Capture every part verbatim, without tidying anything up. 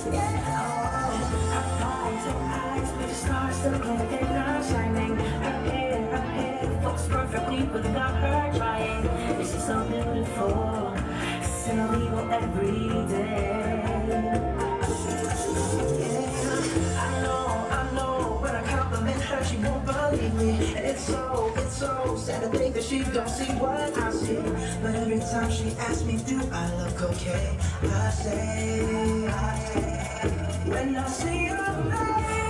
Perfectly without her trying. This is so beautiful. Send a legal every day. Yeah, I know, I know. When I compliment her, she won't believe me. It's so, it's so sad to think that she don't see what I see. But every time she asks me, do I look okay? I say, I say, when I see your face.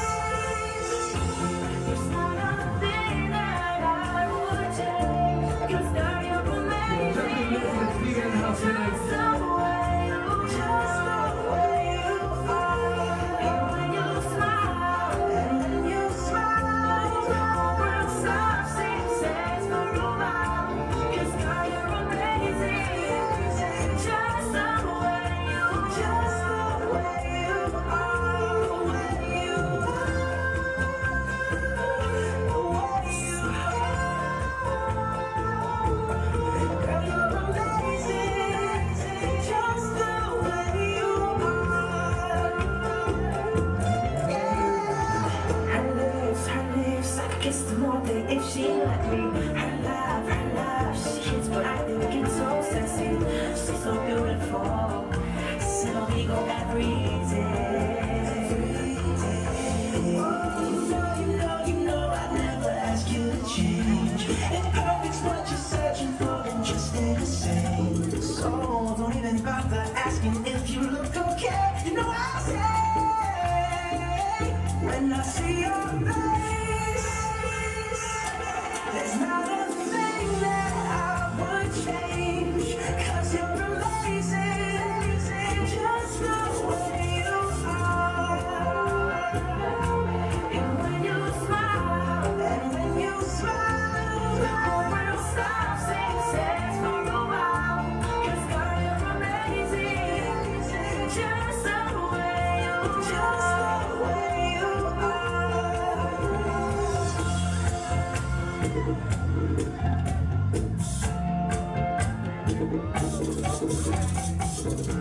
Kiss the morning if she let me. Her love, her love, she hits, but I think it's so sexy. She's so beautiful. So we go every day. Oh, you know, you know, you know, I never ask you to change. If perfect's what you're searching for, then just stay the same. So don't even bother asking if you look okay. You know I say when I see your face. There's not a thing that I would change, 'cause you're amazing, just the way you are. And when you smile, and when you smile, the whole world stops and says for a while, 'cause girl, you're amazing, just the way you are, just the way you are.